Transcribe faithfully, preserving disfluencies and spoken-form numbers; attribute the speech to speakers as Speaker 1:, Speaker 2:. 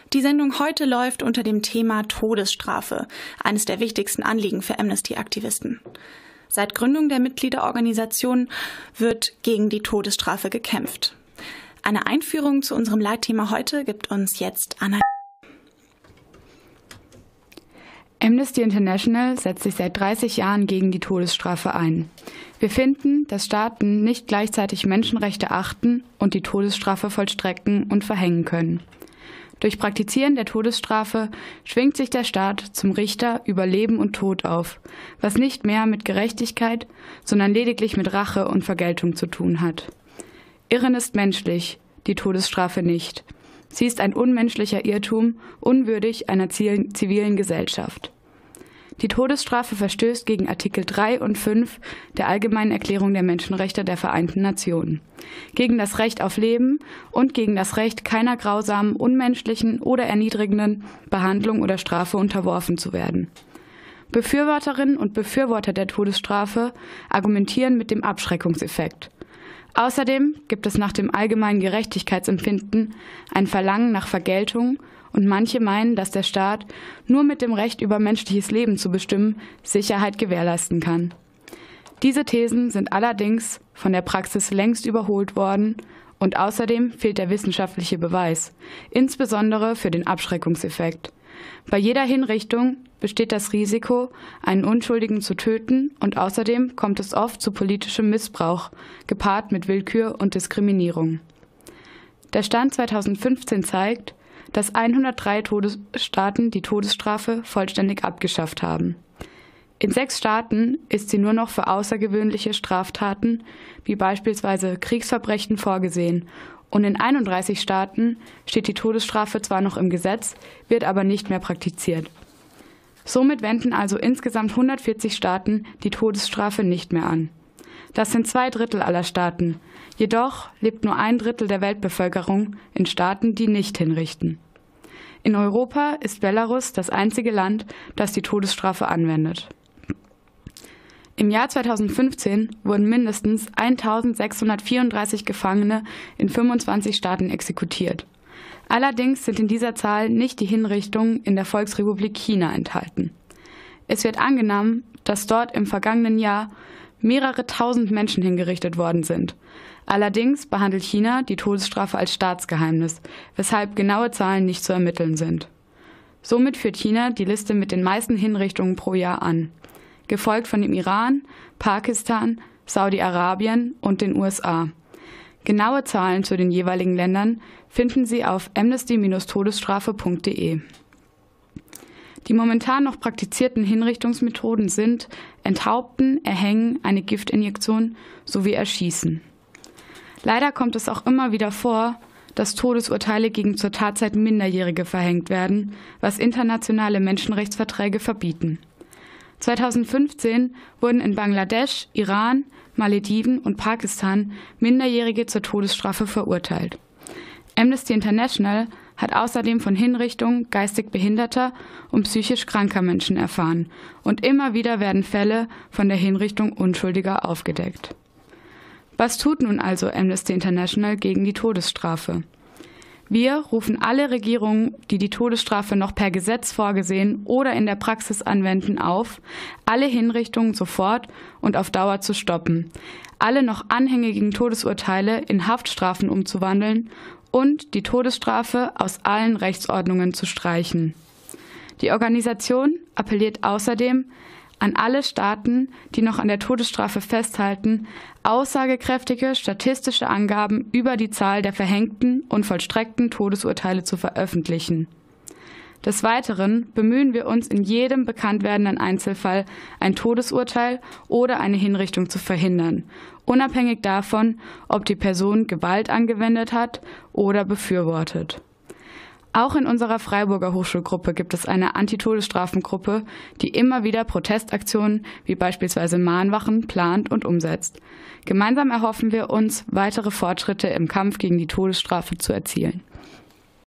Speaker 1: Die Sendung heute läuft unter dem Thema Todesstrafe, eines der wichtigsten Anliegen für Amnesty-Aktivisten. Seit Gründung der Mitgliederorganisation wird gegen die Todesstrafe gekämpft. Eine Einführung zu unserem Leitthema heute gibt uns jetzt Anna.
Speaker 2: Amnesty International setzt sich seit dreißig Jahren gegen die Todesstrafe ein. Wir finden, dass Staaten nicht gleichzeitig Menschenrechte achten und die Todesstrafe vollstrecken und verhängen können. Durch Praktizieren der Todesstrafe schwingt sich der Staat zum Richter über Leben und Tod auf, was nicht mehr mit Gerechtigkeit, sondern lediglich mit Rache und Vergeltung zu tun hat. Irren ist menschlich, die Todesstrafe nicht. Sie ist ein unmenschlicher Irrtum, unwürdig einer zivilen Gesellschaft. Die Todesstrafe verstößt gegen Artikel drei und fünf der Allgemeinen Erklärung der Menschenrechte der Vereinten Nationen, gegen das Recht auf Leben und gegen das Recht, keiner grausamen, unmenschlichen oder erniedrigenden Behandlung oder Strafe unterworfen zu werden. Befürworterinnen und Befürworter der Todesstrafe argumentieren mit dem Abschreckungseffekt. Außerdem gibt es nach dem allgemeinen Gerechtigkeitsempfinden ein Verlangen nach Vergeltung, und manche meinen, dass der Staat nur mit dem Recht über menschliches Leben zu bestimmen Sicherheit gewährleisten kann. Diese Thesen sind allerdings von der Praxis längst überholt worden und außerdem fehlt der wissenschaftliche Beweis, insbesondere für den Abschreckungseffekt. Bei jeder Hinrichtung besteht das Risiko, einen Unschuldigen zu töten, und außerdem kommt es oft zu politischem Missbrauch, gepaart mit Willkür und Diskriminierung. Der Stand zweitausendfünfzehn zeigt, dass hundertdrei Todesstaaten die Todesstrafe vollständig abgeschafft haben. In sechs Staaten ist sie nur noch für außergewöhnliche Straftaten, wie beispielsweise Kriegsverbrechen, vorgesehen, und in einunddreißig Staaten steht die Todesstrafe zwar noch im Gesetz, wird aber nicht mehr praktiziert. Somit wenden also insgesamt hundertvierzig Staaten die Todesstrafe nicht mehr an. Das sind zwei Drittel aller Staaten. Jedoch lebt nur ein Drittel der Weltbevölkerung in Staaten, die nicht hinrichten. In Europa ist Belarus das einzige Land, das die Todesstrafe anwendet. Im Jahr zweitausendfünfzehn wurden mindestens eintausendsechshundertvierunddreißig Gefangene in fünfundzwanzig Staaten exekutiert. Allerdings sind in dieser Zahl nicht die Hinrichtungen in der Volksrepublik China enthalten. Es wird angenommen, dass dort im vergangenen Jahr mehrere tausend Menschen hingerichtet worden sind. Allerdings behandelt China die Todesstrafe als Staatsgeheimnis, weshalb genaue Zahlen nicht zu ermitteln sind. Somit führt China die Liste mit den meisten Hinrichtungen pro Jahr an, gefolgt von dem Iran, Pakistan, Saudi-Arabien und den U S A. Genaue Zahlen zu den jeweiligen Ländern finden Sie auf amnesty Bindestrich todesstrafe punkt de. Die momentan noch praktizierten Hinrichtungsmethoden sind Enthaupten, Erhängen, eine Giftinjektion sowie Erschießen. Leider kommt es auch immer wieder vor, dass Todesurteile gegen zur Tatzeit Minderjährige verhängt werden, was internationale Menschenrechtsverträge verbieten. zweitausendfünfzehn wurden in Bangladesch, Iran, Malediven und Pakistan Minderjährige zur Todesstrafe verurteilt. Amnesty International hat außerdem von Hinrichtungen geistig behinderter und psychisch kranker Menschen erfahren, und immer wieder werden Fälle von der Hinrichtung Unschuldiger aufgedeckt. Was tut nun also Amnesty International gegen die Todesstrafe? Wir rufen alle Regierungen, die die Todesstrafe noch per Gesetz vorgesehen oder in der Praxis anwenden, auf, alle Hinrichtungen sofort und auf Dauer zu stoppen, alle noch anhängigen Todesurteile in Haftstrafen umzuwandeln und die Todesstrafe aus allen Rechtsordnungen zu streichen. Die Organisation appelliert außerdem an alle Staaten, die noch an der Todesstrafe festhalten, aussagekräftige statistische Angaben über die Zahl der verhängten und vollstreckten Todesurteile zu veröffentlichen. Des Weiteren bemühen wir uns in jedem bekannt werdenden Einzelfall, ein Todesurteil oder eine Hinrichtung zu verhindern, unabhängig davon, ob die Person Gewalt angewendet hat oder befürwortet. Auch in unserer Freiburger Hochschulgruppe gibt es eine Antitodesstrafengruppe, die immer wieder Protestaktionen wie beispielsweise Mahnwachen plant und umsetzt. Gemeinsam erhoffen wir uns, weitere Fortschritte im Kampf gegen die Todesstrafe zu erzielen.